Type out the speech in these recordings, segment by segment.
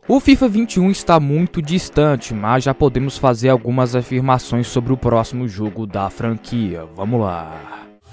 O FIFA 21 está muito distante, mas já podemos fazer algumas afirmações sobre o próximo jogo da franquia. Vamos lá!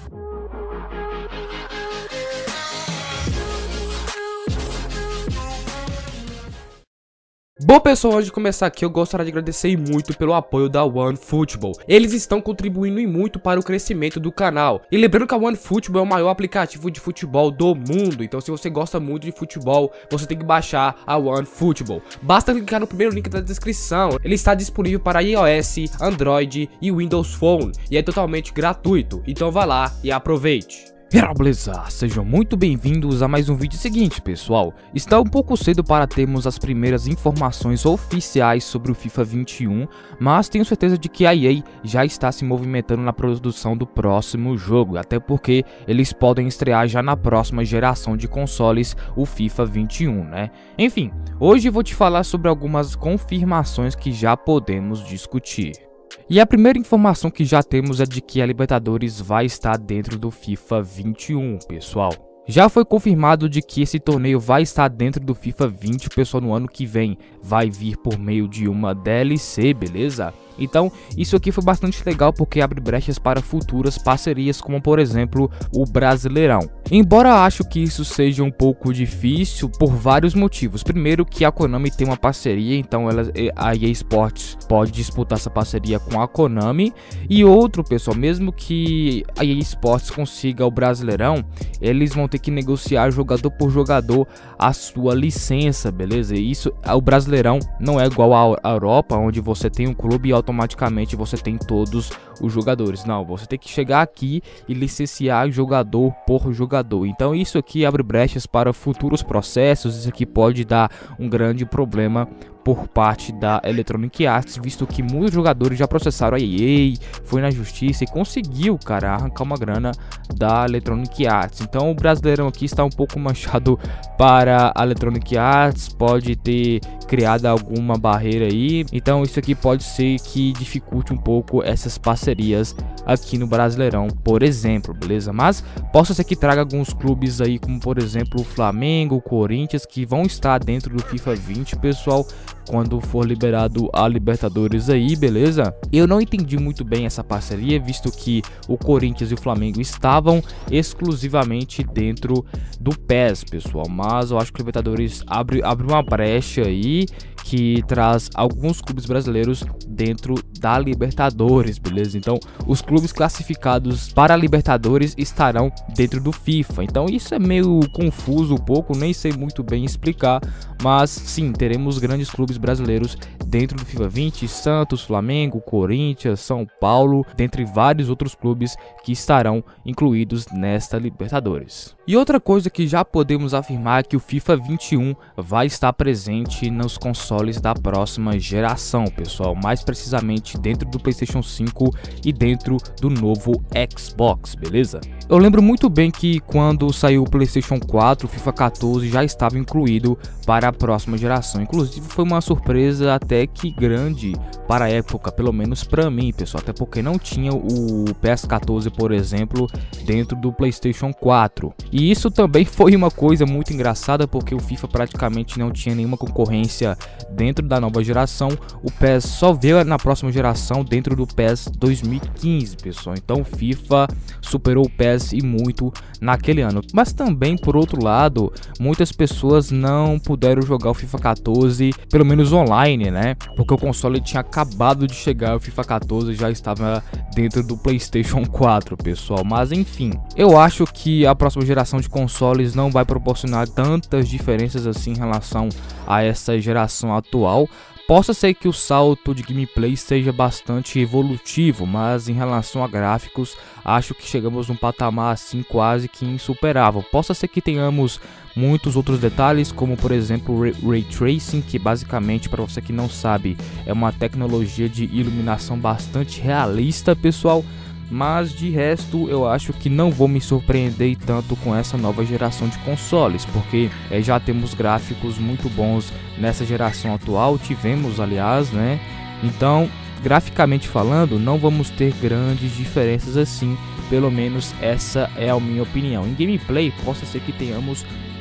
Bom pessoal, antes de começar aqui eu gostaria de agradecer muito pelo apoio da OneFootball. Eles estão contribuindo e muito para o crescimento do canal. E lembrando que a OneFootball é o maior aplicativo de futebol do mundo. Então se você gosta muito de futebol, você tem que baixar a OneFootball. Basta clicar no primeiro link da descrição. Ele está disponível para iOS, Android e Windows Phone. E é totalmente gratuito. Então vá lá e aproveite. Beleza, sejam muito bem-vindos a mais um vídeo seguinte, pessoal. Está um pouco cedo para termos as primeiras informações oficiais sobre o FIFA 21, mas tenho certeza de que a EA já está se movimentando na produção do próximo jogo, até porque eles podem estrear já na próxima geração de consoles, o FIFA 21, né? Enfim, hoje vou te falar sobre algumas confirmações que já podemos discutir. E a primeira informação que já temos é de que a Libertadores vai estar dentro do FIFA 21, pessoal. Já foi confirmado de que esse torneio vai estar dentro do FIFA 20, pessoal, no ano que vem. Vai vir por meio de uma DLC, beleza? Então, isso aqui foi bastante legal porque abre brechas para futuras parcerias, como por exemplo, o Brasileirão. Embora acho que isso seja um pouco difícil por vários motivos. Primeiro, que a Konami tem uma parceria, então a EA Sports pode disputar essa parceria com a Konami. E outro, pessoal, mesmo que a EA Sports consiga o Brasileirão, eles vão ter que negociar jogador por jogador a sua licença, beleza? E isso, o Brasileirão não é igual à Europa, onde você tem um clube e automaticamente você tem todos os jogadores. Não, você tem que chegar aqui e licenciar jogador por jogador. Então isso aqui abre brechas para futuros processos. Isso aqui pode dar um grande problema por parte da Electronic Arts, visto que muitos jogadores já processaram a EA, foi na justiça e conseguiu, cara, arrancar uma grana da Electronic Arts. Então o Brasileirão aqui está um pouco manchado para a Electronic Arts, pode ter criado alguma barreira aí. Então isso aqui pode ser que dificulte um pouco essas parcerias aqui no Brasileirão, por exemplo, beleza? Mas possa ser que traga alguns clubes aí, como por exemplo o Flamengo, o Corinthians, que vão estar dentro do FIFA 20, pessoal, quando for liberado a Libertadores aí, beleza? Eu não entendi muito bem essa parceria, visto que o Corinthians e o Flamengo estavam exclusivamente dentro do PES, pessoal. Mas eu acho que o Libertadores abre uma brecha aí que traz alguns clubes brasileiros dentro da Libertadores, beleza? Então, os clubes classificados para a Libertadores estarão dentro do FIFA. Então, isso é meio confuso um pouco, nem sei muito bem explicar, mas sim, teremos grandes clubes brasileiros dentro do FIFA 20, Santos, Flamengo, Corinthians, São Paulo, dentre vários outros clubes que estarão incluídos nesta Libertadores. E outra coisa que já podemos afirmar é que o FIFA 21 vai estar presente nos consoles da próxima geração, pessoal, mais precisamente dentro do PlayStation 5 e dentro do novo Xbox, beleza? Eu lembro muito bem que quando saiu o PlayStation 4, o FIFA 14 já estava incluído para a próxima geração. Inclusive foi uma surpresa até que grande para a época, pelo menos para mim, pessoal, até porque não tinha o PS14, por exemplo, dentro do PlayStation 4. E isso também foi uma coisa muito engraçada, porque o FIFA praticamente não tinha nenhuma concorrência dentro da nova geração. O PES só veio na próxima geração dentro do PES 2015, pessoal. Então o FIFA superou o PES e muito naquele ano. Mas também, por outro lado, muitas pessoas não puderam jogar o FIFA 14, pelo menos online, né? Porque o console tinha acabado de chegar, o FIFA 14 já estava dentro do PlayStation 4, pessoal. Mas enfim, eu acho que a próxima geração de consoles não vai proporcionar tantas diferenças assim em relação a essa geração atual. Possa ser que o salto de gameplay seja bastante evolutivo, mas em relação a gráficos, acho que chegamos num patamar assim quase que insuperável. Possa ser que tenhamos muitos outros detalhes, como por exemplo o Ray Tracing, que basicamente, para você que não sabe, é uma tecnologia de iluminação bastante realista, pessoal. Mas de resto eu acho que não vou me surpreender tanto com essa nova geração de consoles, porque já temos gráficos muito bons nessa geração atual, tivemos aliás, né? Então, graficamente falando, não vamos ter grandes diferenças assim, pelo menos essa é a minha opinião. Em gameplay, possa ser que tenhamos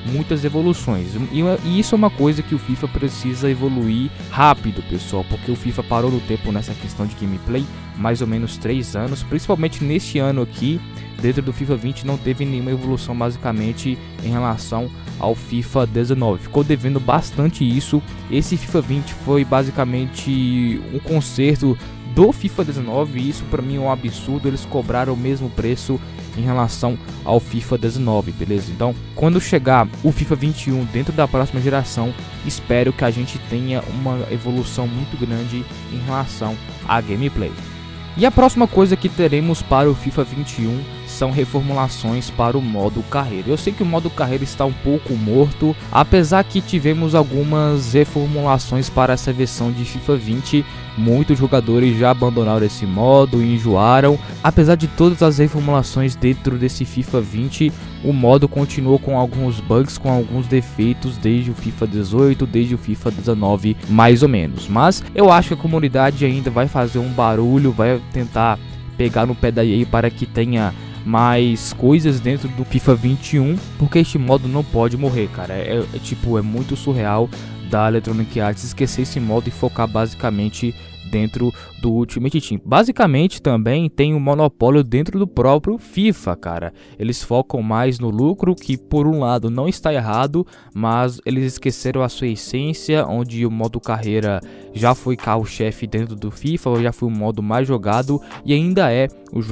muitas evoluções, e isso é uma coisa que o FIFA precisa evoluir rápido, pessoal, porque o FIFA parou no tempo nessa questão de gameplay, mais ou menos 3 anos, principalmente neste ano aqui. Dentro do FIFA 20 não teve nenhuma evolução basicamente em relação ao FIFA 19, ficou devendo bastante isso. Esse FIFA 20 foi basicamente um conserto do FIFA 19 e isso para mim é um absurdo, eles cobraram o mesmo preço em relação ao FIFA 19, beleza? Então, quando chegar o FIFA 21 dentro da próxima geração, espero que a gente tenha uma evolução muito grande em relação à gameplay. E a próxima coisa que teremos para o FIFA 21 são reformulações para o modo carreira. Eu sei que o modo carreira está um pouco morto, apesar que tivemos algumas reformulações para essa versão de FIFA 20. Muitos jogadores já abandonaram esse modo e enjoaram. Apesar de todas as reformulações dentro desse FIFA 20, o modo continuou com alguns bugs, com alguns defeitos desde o FIFA 18, desde o FIFA 19, mais ou menos. Mas eu acho que a comunidade ainda vai fazer um barulho, vai tentar pegar no pé da EA para que tenha mais coisas dentro do FIFA 21, porque este modo não pode morrer, cara. É muito surreal da Electronic Arts esquecer esse modo e focar basicamente dentro do Ultimate Team. Basicamente também tem um monopólio dentro do próprio FIFA, cara. Eles focam mais no lucro, que por um lado não está errado, mas eles esqueceram a sua essência, onde o modo carreira já foi carro-chefe dentro do FIFA, já foi o modo mais jogado e ainda é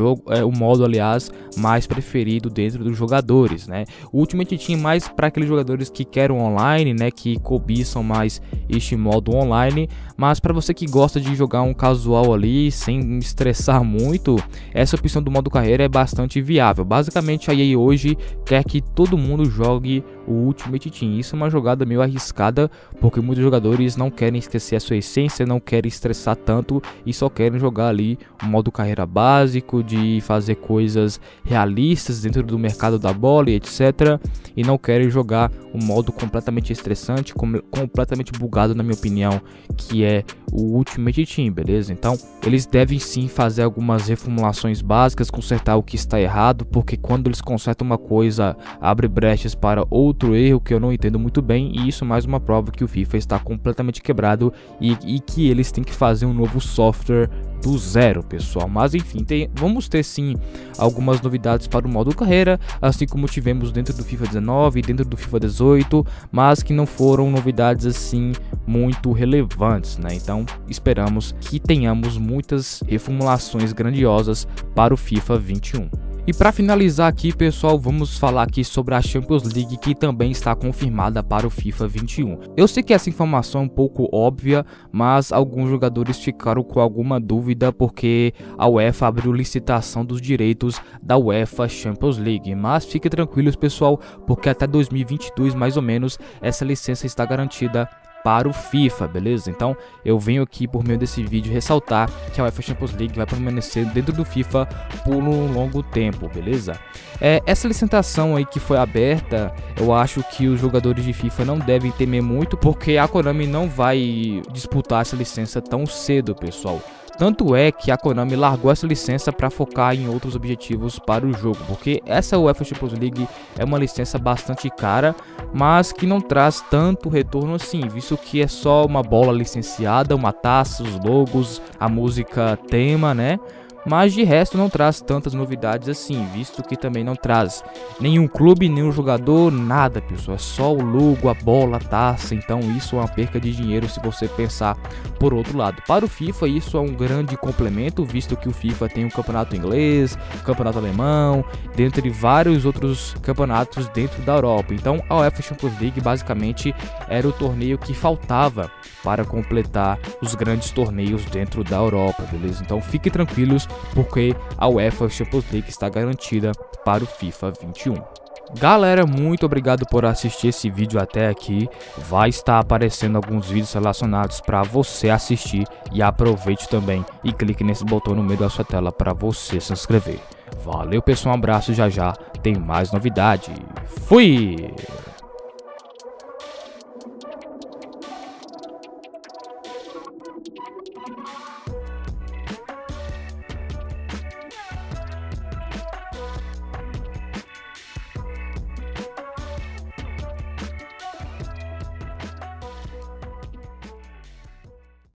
o modo, aliás, mais preferido dentro dos jogadores, né? O Ultimate Team mais para aqueles jogadores que querem online, né, que cobiçam mais este modo online, mas para você que gosta de jogar um casual ali sem estressar muito, essa opção do modo carreira é bastante viável. Basicamente a EA hoje quer que todo mundo jogue o Ultimate Team. Isso é uma jogada meio arriscada, porque muitos jogadores não querem esquecer a sua essência, não querem estressar tanto e só querem jogar ali o modo carreira básico, de fazer coisas realistas dentro do mercado da bola e etc, e não querem jogar um modo completamente estressante, completamente bugado, na minha opinião, que é o Ultimate Team, beleza? Então eles devem sim fazer algumas reformulações básicas, consertar o que está errado, porque quando eles consertam uma coisa, abre brechas para outro erro que eu não entendo muito bem, e isso mais uma prova que o FIFA está completamente quebrado e que eles têm que fazer um novo software do zero, pessoal. Mas enfim, vamos ter sim algumas novidades para o modo carreira, assim como tivemos dentro do FIFA 19 e dentro do FIFA 18, mas que não foram novidades assim muito relevantes, né? Então esperamos que tenhamos muitas reformulações grandiosas para o FIFA 21. E para finalizar aqui, pessoal, vamos falar aqui sobre a Champions League, que também está confirmada para o FIFA 21. Eu sei que essa informação é um pouco óbvia, mas alguns jogadores ficaram com alguma dúvida porque a UEFA abriu licitação dos direitos da UEFA Champions League. Mas fiquem tranquilos, pessoal, porque até 2022 mais ou menos essa licença está garantida para o FIFA, beleza? Então eu venho aqui por meio desse vídeo ressaltar que a UEFA Champions League vai permanecer dentro do FIFA por um longo tempo, beleza? Essa licitação aí que foi aberta, eu acho que os jogadores de FIFA não devem temer muito, porque a Konami não vai disputar essa licença tão cedo, pessoal. Tanto é que a Konami largou essa licença para focar em outros objetivos para o jogo, porque essa UEFA Champions League é uma licença bastante cara, mas que não traz tanto retorno assim, visto que é só uma bola licenciada, uma taça, os logos, a música tema, né? Mas de resto não traz tantas novidades assim, visto que também não traz nenhum clube, nenhum jogador, nada, pessoal. É só o logo, a bola, a taça. Então isso é uma perca de dinheiro se você pensar por outro lado. Para o FIFA isso é um grande complemento, visto que o FIFA tem um campeonato inglês, campeonato alemão, dentre vários outros campeonatos dentro da Europa. Então a UEFA Champions League basicamente era o torneio que faltava para completar os grandes torneios dentro da Europa, beleza? Então fiquem tranquilos, porque a UEFA Champions League está garantida para o FIFA 21. Galera, muito obrigado por assistir esse vídeo até aqui. Vai estar aparecendo alguns vídeos relacionados para você assistir, e aproveite também e clique nesse botão no meio da sua tela para você se inscrever. Valeu, pessoal, um abraço, já já tem mais novidade. Fui!